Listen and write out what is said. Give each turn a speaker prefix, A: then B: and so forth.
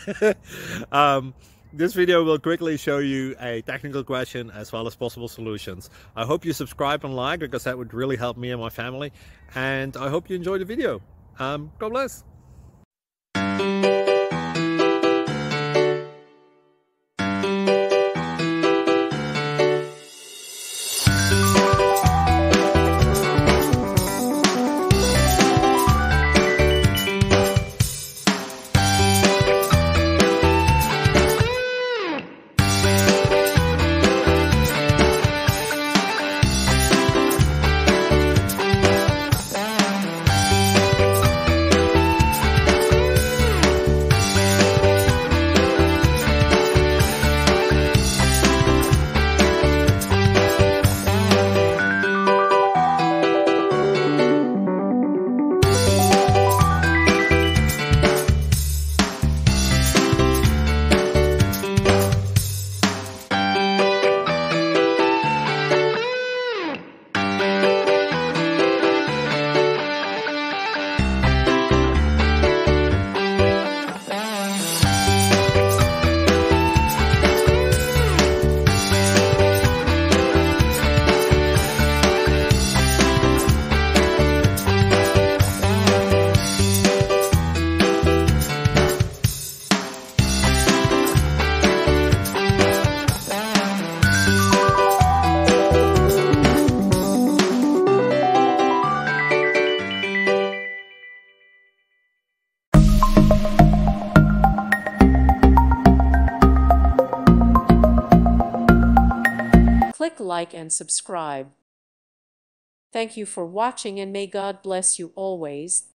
A: um, this video will quickly show you a technical question as well as possible solutions. I hope you subscribe and like, because that would really help me and my family. And I hope you enjoy the video. God bless.
B: Click like and subscribe. Thank you for watching, and may God bless you always.